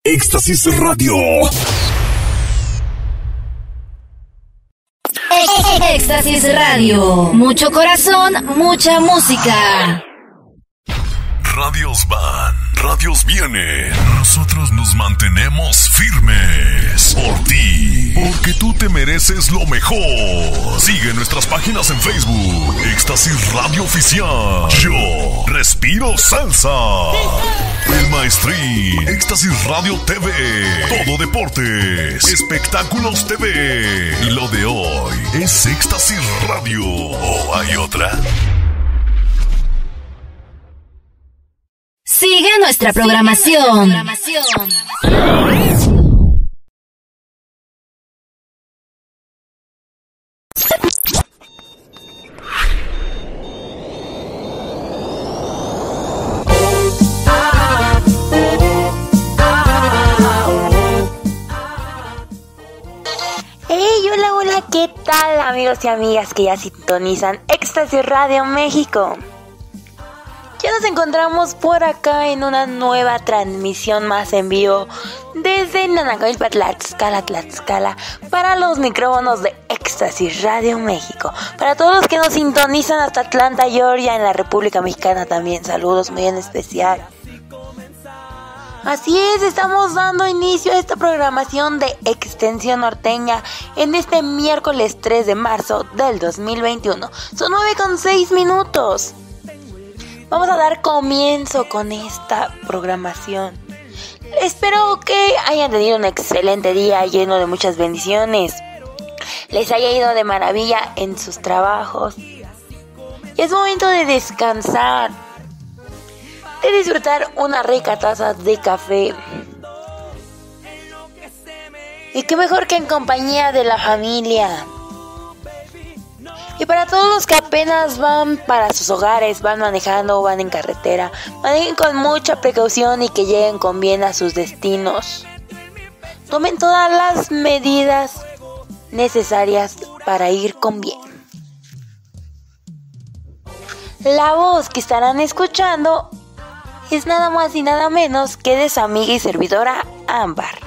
Éxtasis Radio. Éxtasis Radio. Mucho corazón, mucha música. Radios van, radios vienen. Nosotros nos mantenemos firmes por ti, porque tú te mereces lo mejor. Sigue nuestras páginas en Facebook. Éxtasis Radio Oficial. Yo respiro salsa. El Maestrín. Éxtasis Radio TV. Todo deportes. Espectáculos TV. Y lo de hoy es Éxtasis Radio. ¿O hay otra? Sigue nuestra programación. Hey, hola, ¿qué tal, amigos y amigas que ya sintonizan Éxtasis Radio México? Ya nos encontramos por acá en una nueva transmisión más en vivo desde Nanagüilpa, Tlaxcala, para los micrófonos de Éxtasis Radio México. Para todos los que nos sintonizan hasta Atlanta, Georgia, en la República Mexicana también, saludos muy en especial. Así es, estamos dando inicio a esta programación de Extensión Norteña en este miércoles 3 de marzo del 2021. Son 9:06. Vamos a dar comienzo con esta programación. Espero que hayan tenido un excelente día lleno de muchas bendiciones. Les haya ido de maravilla en sus trabajos. Y es momento de descansar, de disfrutar una rica taza de café. Y qué mejor que en compañía de la familia. Y para todos los que apenas van para sus hogares, van manejando o van en carretera, manejen con mucha precaución y que lleguen con bien a sus destinos. Tomen todas las medidas necesarias para ir con bien. La voz que estarán escuchando es nada más y nada menos que de su amiga y servidora Ámbar.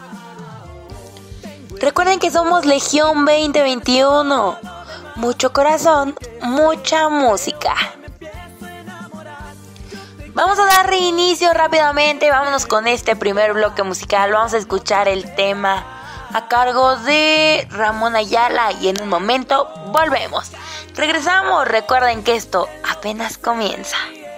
Recuerden que somos Legión 2021. Mucho corazón, mucha música. Vamos a dar reinicio rápidamente. Vámonos con este primer bloque musical. Vamos a escuchar el tema a cargo de Ramón Ayala y en un momento volvemos. Regresamos. Recuerden que esto apenas comienza.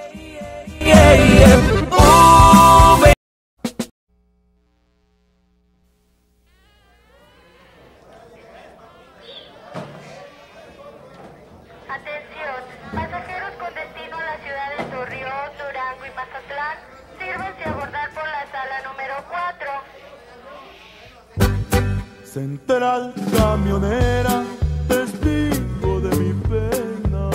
Atención, pasajeros con destino a la ciudad de Torreón, Durango y Mazatlán, sírvanse a abordar por la sala número 4. Central camionera, testigo de mi pena.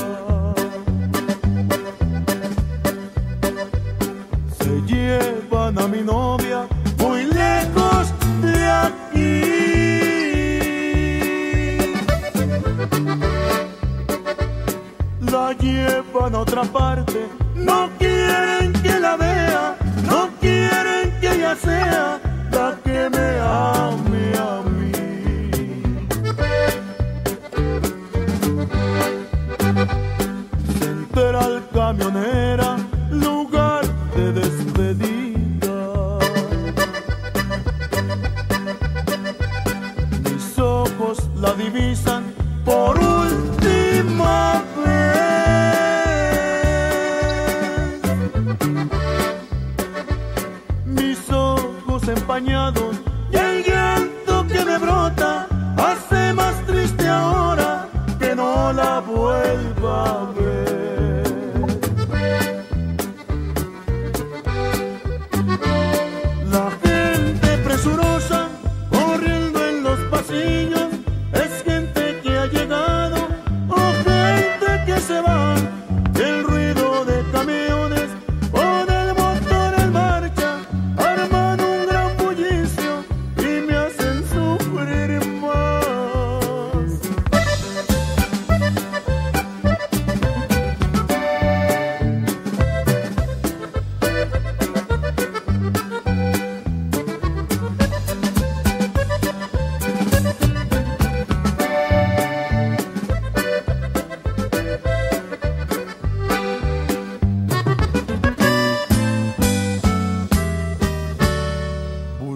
Se llevan a mi novia muy lejos de aquí. La llevan a otra parte, no quieren que la vea, no quieren que ella sea la que me ame a mí. Central camionera, lugar de despedida. Mis ojos la divisan por última vez. Mis ojos empañados y el llanto que me brota hace más triste ahora que no la vuelva a ver. La gente presurosa corriendo en los pasillos es gente que ha llegado o gente que se va. El ruido de camiones con el motor en marcha arman un gran bullicio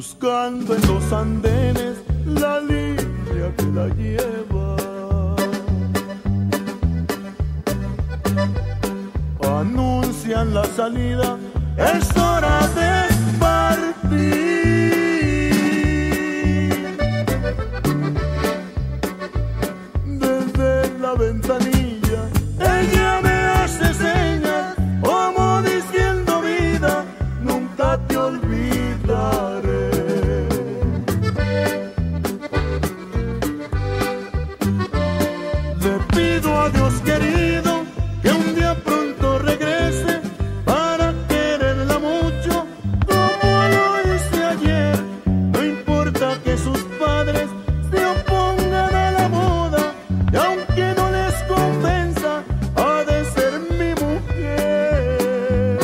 buscando en los andenes la línea que la lleva. Anuncian la salida, es hora de partir. Desde la ventanilla ella me hace señas, como diciendo vida, nunca te olvidaré. Le pido a Dios querido que un día pronto regrese para quererla mucho como lo hice ayer. No importa que sus padres se opongan a la moda, y aunque no les convenza, ha de ser mi mujer.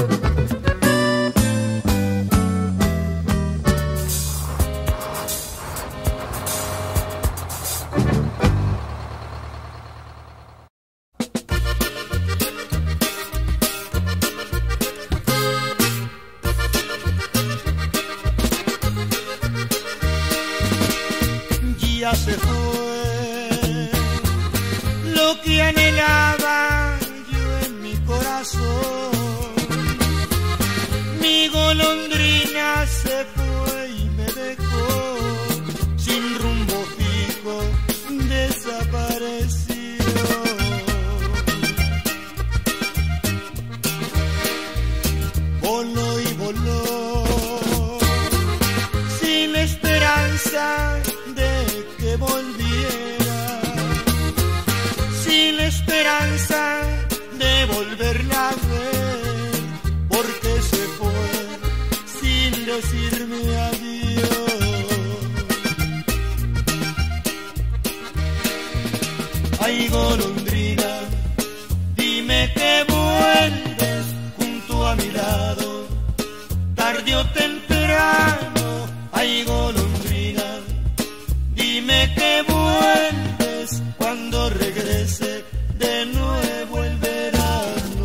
Ya se fue lo que anhelaba yo en mi corazón. Mi golondrina se fue y me dejó sin rumbo fijo, desapareció. Voló y voló sin esperanza de que volviera, sin la esperanza de volverla a ver, porque se fue sin decirme adiós. Ay, golondrina, dime que vuelves junto a mi lado, tarde o temprano. Ay, golondrina, dime que vuelves cuando regrese de nuevo el verano.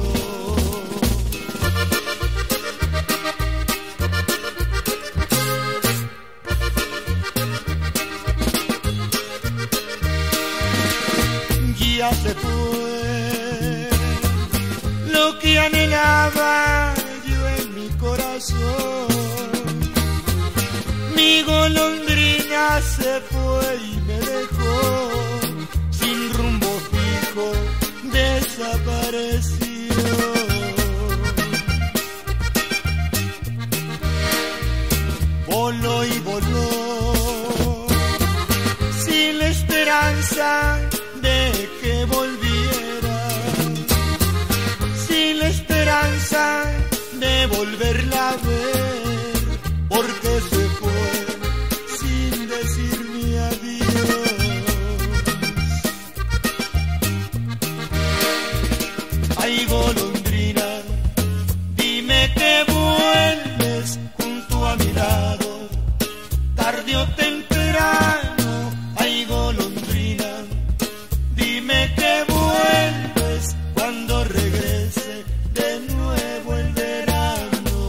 Ya se fue lo que anhelaba yo en mi corazón. Mi golondrina se fue y me dejó sin rumbo fijo, desapareció. Voló y voló sin la esperanza de que volviera, sin la esperanza de volverla a ver, porque se fue sin decirme adiós. Ay, golondrina, dime que vuelves junto a mi lado, tarde o temprano. Ay, golondrina, dime que vuelves cuando regrese de nuevo el verano.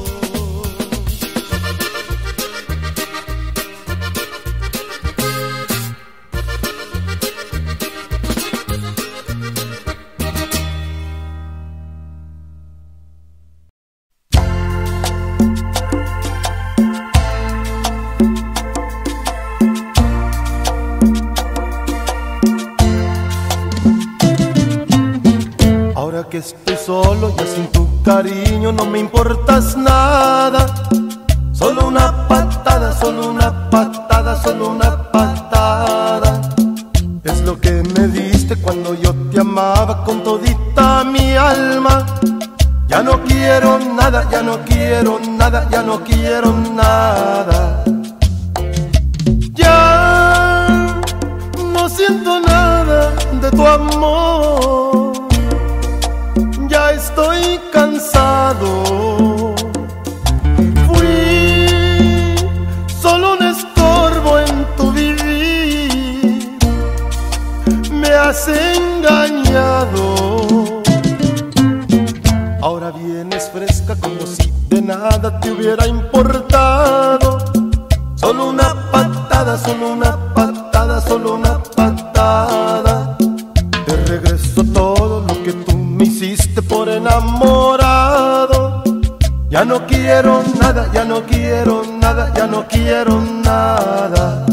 Ahora que estoy solo, ya sin tu cariño no me importas nada. Solo una patada, solo una patada, solo una patada. Es lo que me diste cuando yo te amaba con todita mi alma. Ya no quiero nada, ya no quiero nada, ya no quiero nada. Ya no siento nada de tu amor. Ya estoy cansado. Fui solo un estorbo en tu vivir. Me has engañado. Ahora vienes fresca como si de nada te hubiera importado. Solo una patada, solo una patada, solo una patada. Te regreso todo lo que tú me hiciste por enamorado. Ya no quiero nada, ya no quiero nada, ya no quiero nada.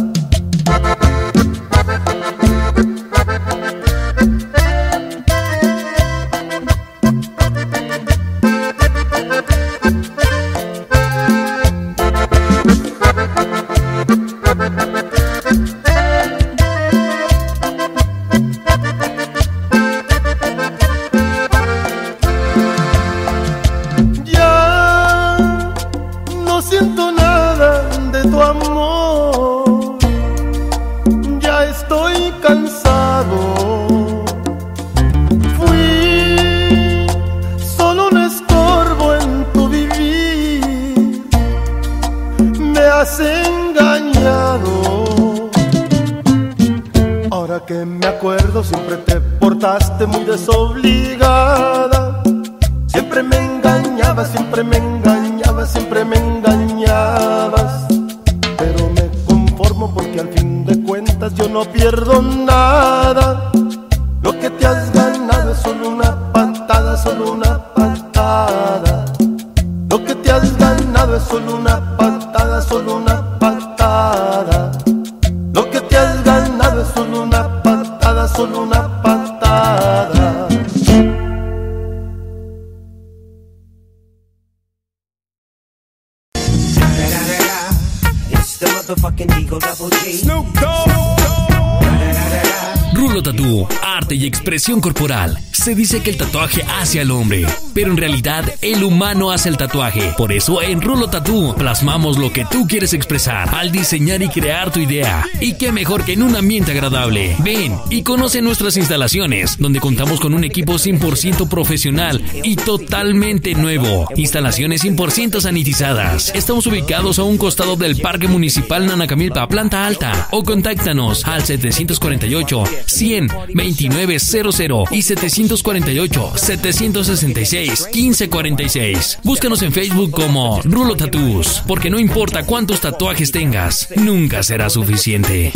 Que me acuerdo, siempre te portaste muy desobligada. Siempre me engañabas, siempre me engañabas, siempre me engañabas. Pero me conformo porque al fin de cuentas yo no pierdo nada. Lo que te has ganado es solo una patada, solo una patada. Lo que te has ganado es solo una patada, solo una patada. Lo que te has ganado es solo una patada, solo una patada. Rulo Tattoo, arte y expresión corporal. Se dice que el tatuaje hace al hombre, pero en realidad el humano hace el tatuaje. Por eso en Rulo Tattoo plasmamos lo que tú quieres expresar al diseñar y crear tu idea. Y qué mejor que en un ambiente agradable. Ven y conoce nuestras instalaciones, donde contamos con un equipo 100% profesional y totalmente nuevo. Instalaciones 100% sanitizadas. Estamos ubicados a un costado del Parque Municipal Nanacamilpa, planta alta. O contáctanos al 748-100-2900 y 748-766-1546. Búscanos en Facebook como Rulo Tattoos, porque no importa cuántos tatuajes tengas, nunca será suficiente.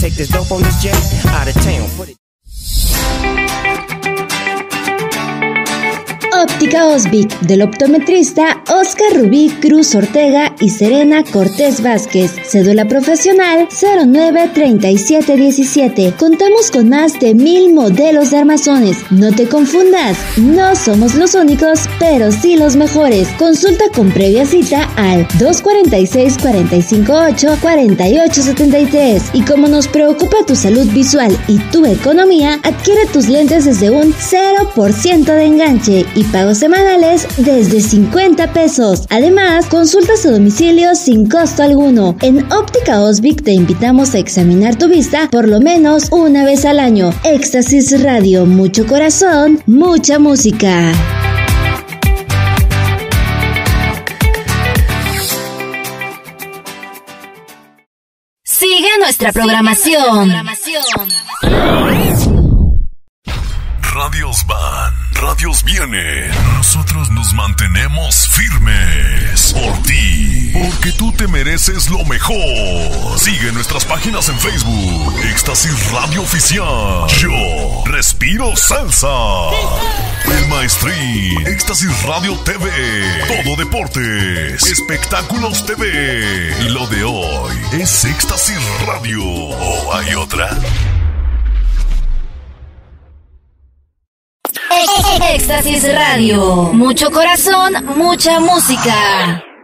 Óptica Osvic, del optometrista Oscar Rubí Cruz Ortega y Serena Cortés Vázquez. Cédula profesional 093717. Contamos con más de 1000 modelos de armazones. No te confundas, no somos los únicos, pero sí los mejores. Consulta con previa cita al 246-458-4873. Y como nos preocupa tu salud visual y tu economía, adquiere tus lentes desde un 0% de enganche y pagos semanales desde 50 pesos. Además, consultas a domicilio sin costo alguno. En Óptica Osvic te invitamos a examinar tu vista por lo menos una vez al año. Éxtasis Radio, mucho corazón, mucha música. Sigue nuestra programación. Radios van, radios vienen. Nosotros nos mantenemos firmes por ti, porque tú te mereces lo mejor. Sigue nuestras páginas en Facebook. Éxtasis Radio Oficial. Yo respiro salsa. El Maestrín. Éxtasis Radio TV. Todo deportes. Espectáculos TV. Y lo de hoy es Éxtasis Radio. ¿O hay otra? Éxtasis Radio, mucho corazón, mucha música.